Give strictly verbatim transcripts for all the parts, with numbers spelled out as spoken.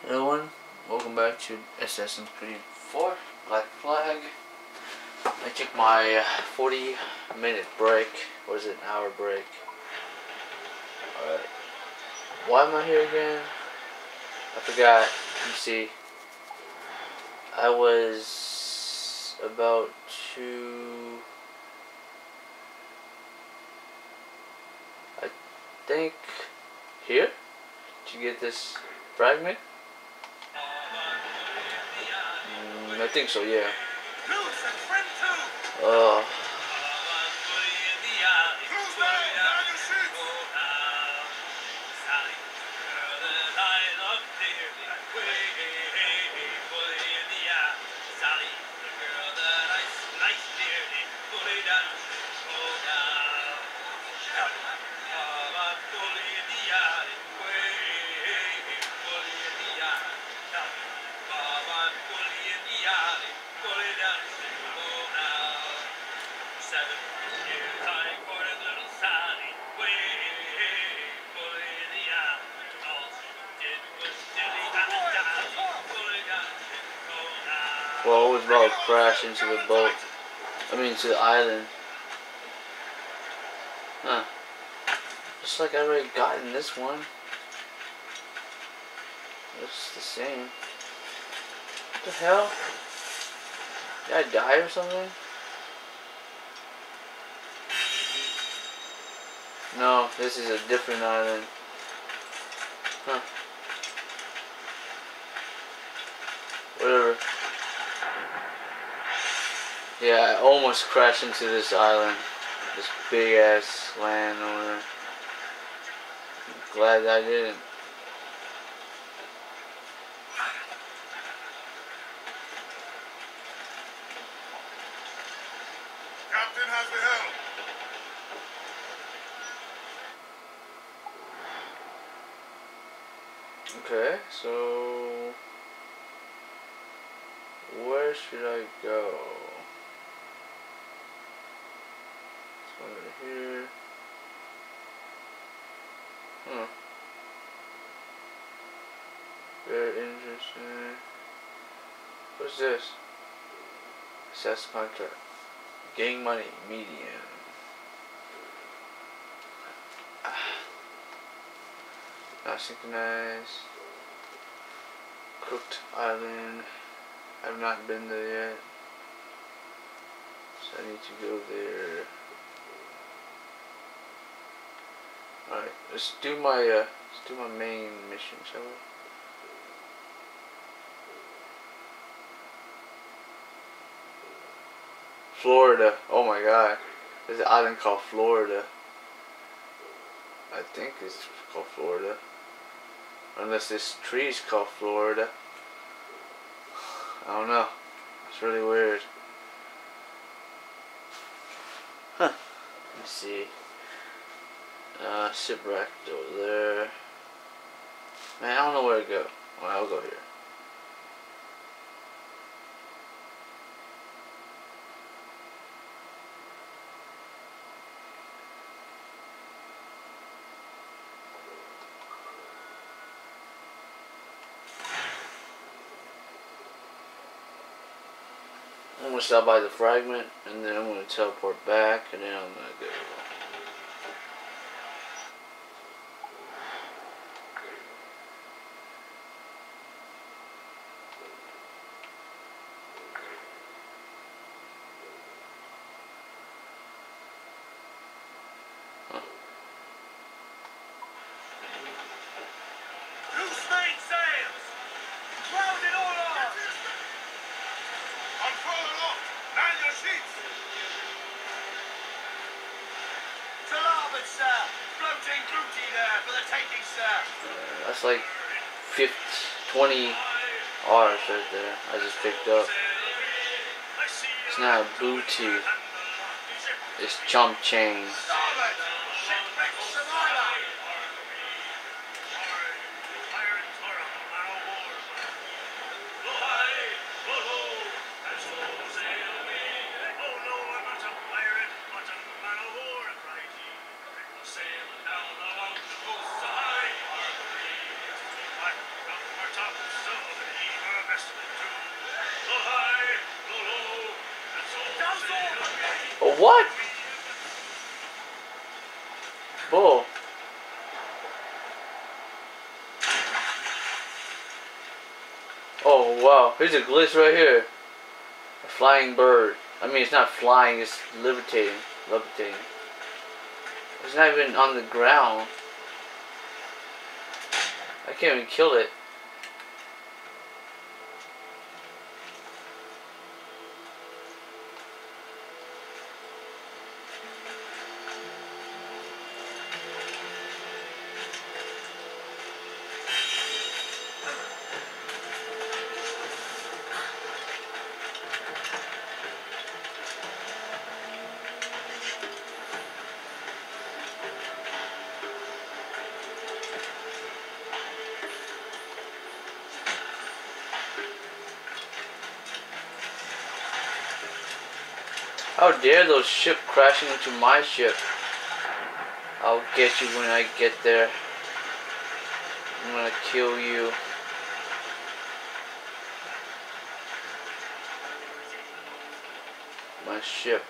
Everyone, welcome back to Assassin's Creed four Black Flag. I took my forty minute break, or is it an hour break? Alright. Why am I here again? I forgot. You see, I was about to, I think, here to get this fragment. Mm, I think so, yeah. Uh, well, I was about to crash into the boat. I mean, to the island. Huh. Just like I already got in this one. It's the same. What the hell? Did I die or something? No, this is a different island. Huh. Whatever. Yeah, I almost crashed into this island. This big ass land over there. I'm glad I didn't. Captain has the helm. Okay, so where should I go? Over here. Huh. Very interesting. What's this? Assess contract. Gain money. Medium. Not synchronized. Cooked Island. I've not been there yet. So I need to go there. Alright, let's do my uh let's do my main mission, shall we? Florida. Oh my god. There's an island called Florida. I think it's called Florida. Unless this tree is called Florida. I don't know. It's really weird. Huh. Let me see. Uh, shipwreck over there. Man, I don't know where to go. Well, I'll go here. I'm gonna stop by the fragment, and then I'm gonna teleport back, and then I'm gonna go. That's like fifty, twenty R's right there. I just picked up. It's not a booty. It's chump chain. Sailing down along the coast, aye, our top What? Bull. Oh wow, here's a glitch right here. A flying bird. I mean, it's not flying, it's levitating. Levitating. It's not even on the ground. I can't even kill it. How dare those ships crashing into my ship? I'll get you when I get there. I'm gonna kill you. My ship.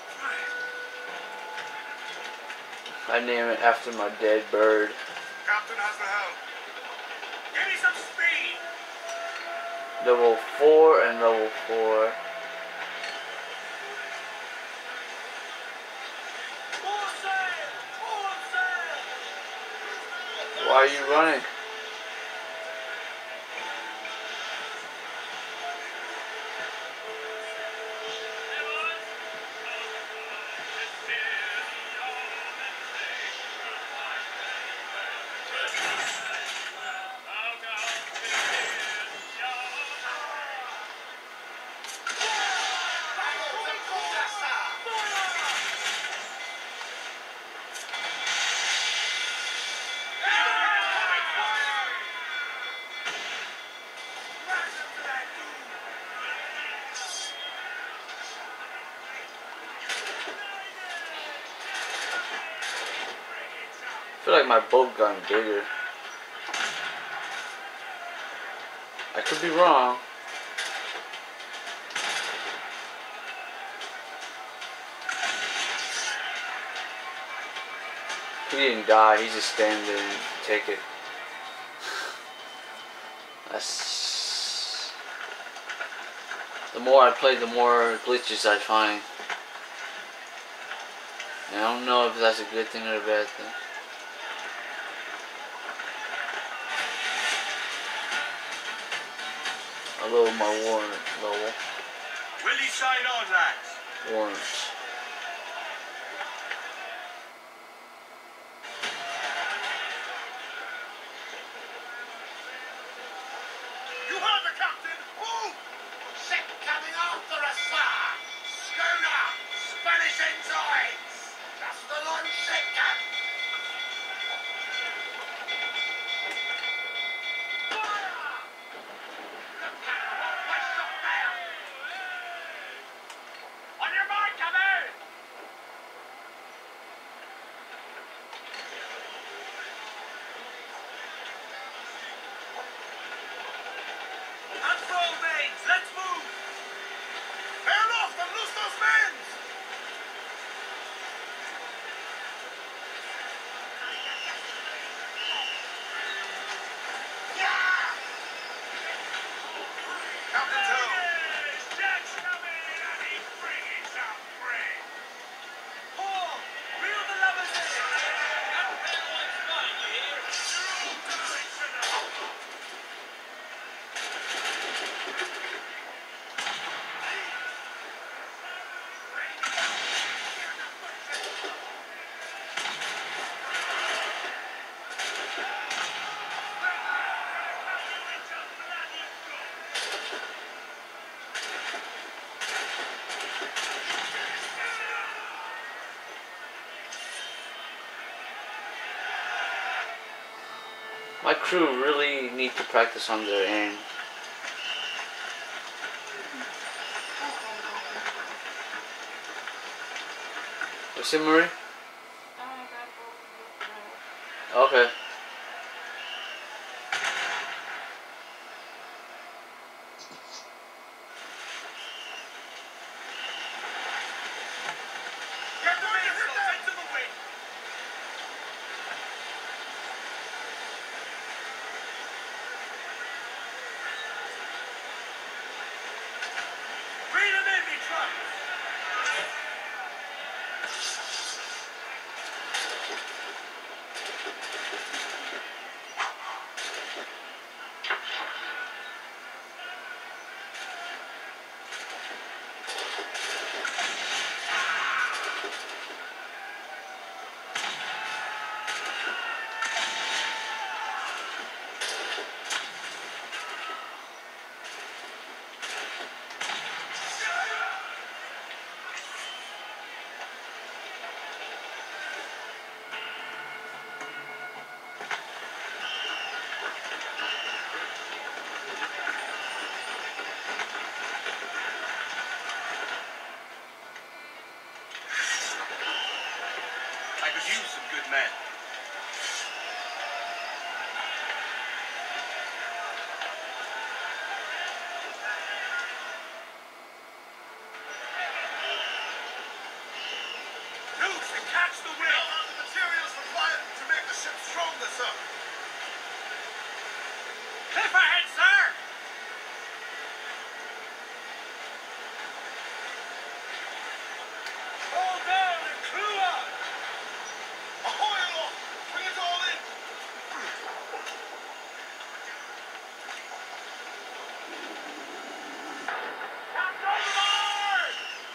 I name it after my dead bird. Captain has the helm. Give me some speed. Level four and level four. Why are you running? I feel like my boat got bigger. I could be wrong. He didn't die, he's just standing there and take it. That's... The more I play, the more glitches I find. And I don't know if that's a good thing or a bad thing. I lower my warrant level. Will you sign on, lads? Warrants. You heard the captain. Move! Ship coming after us, sir. Schooner, Spanish ensigns. Just the long ship, Captain. My crew really need to practice on their aim. What's it, Marie? Okay. men. Use to catch the wind. Now have the materials required to make the ship stronger, sir. Cliff ahead, sir! Hold down and crew up! Ahoy aloft! Bring it all in! Captain overboard!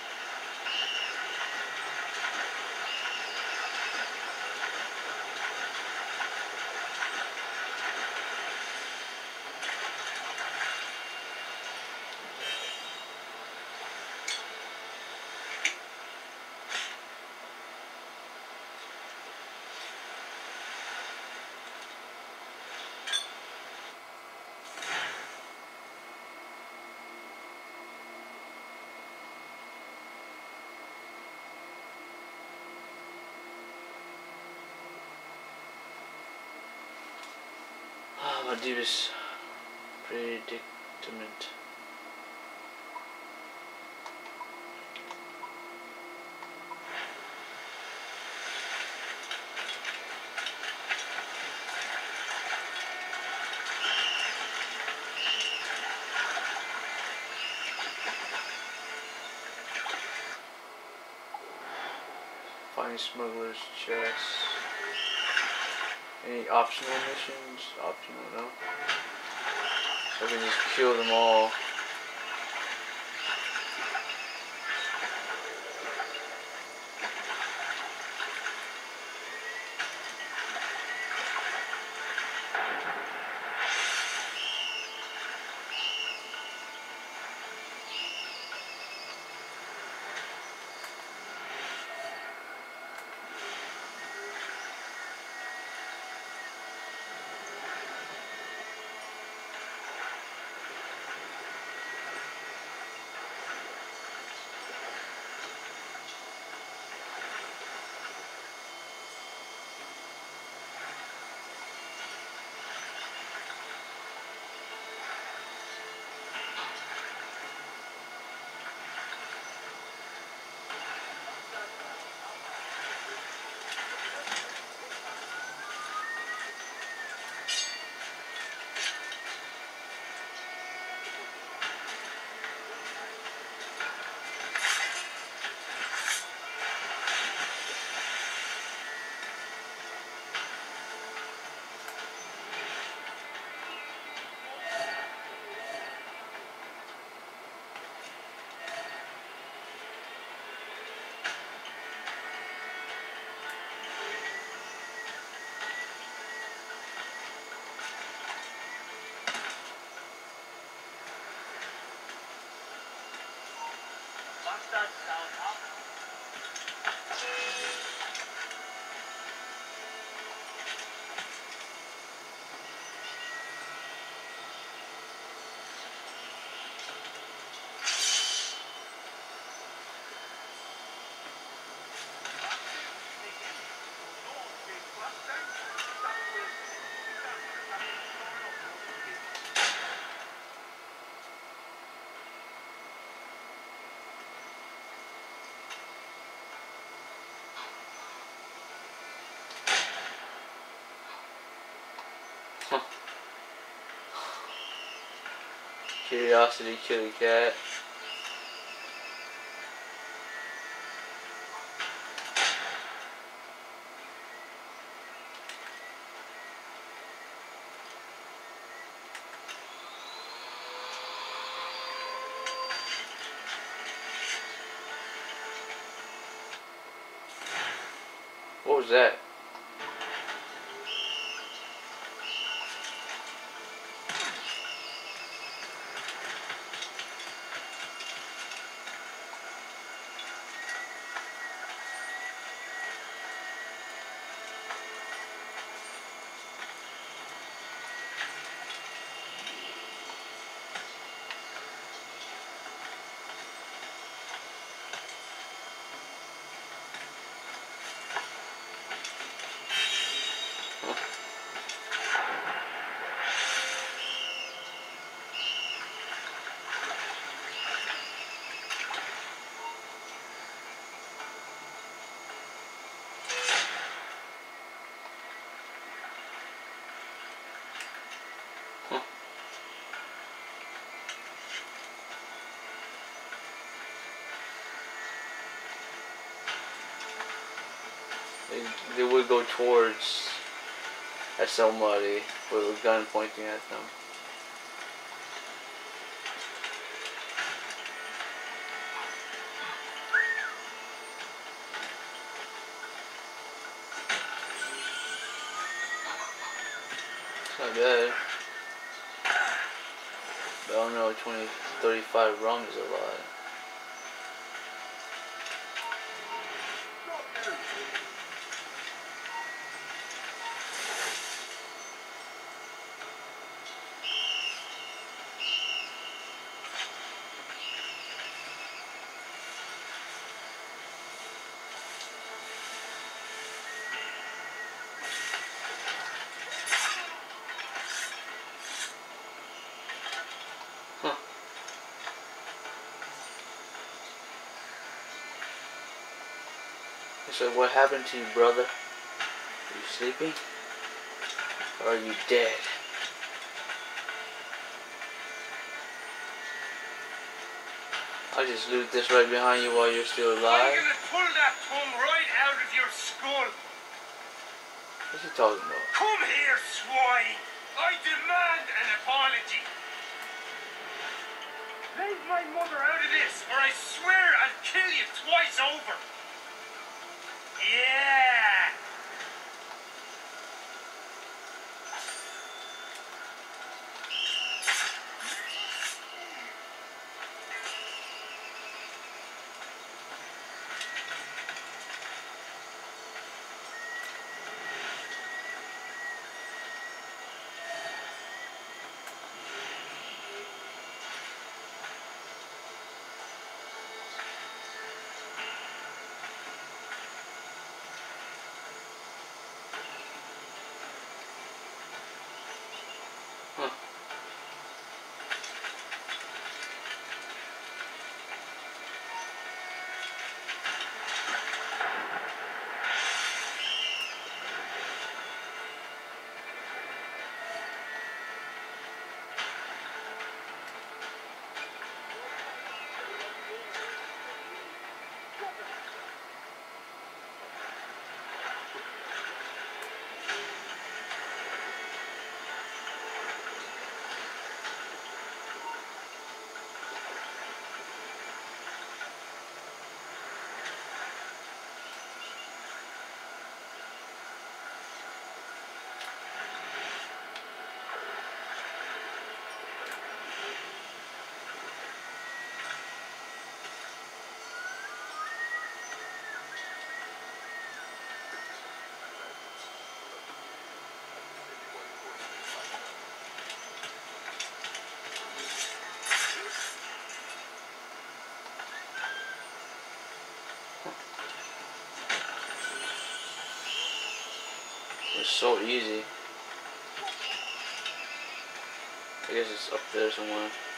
Ah, my deepest predicament. Finding smugglers' chests. Any optional missions? Optional, no. So I can just kill them all. Curiosity kitty cat. What was that? they would go towards at somebody with a gun pointing at them. It's not bad. But I don't know, twenty, thirty-five rum is a lot. He said, "What happened to you, brother? Are you sleeping? Or are you dead?" I'll just loot this right behind you while you're still alive. I'm gonna pull that tongue right out of your skull. What's he talking about? Come here, swine. I demand an apology. Leave my mother out of this, or I swear I'll kill you twice over. Yeah. It's so easy. I guess it's up there somewhere.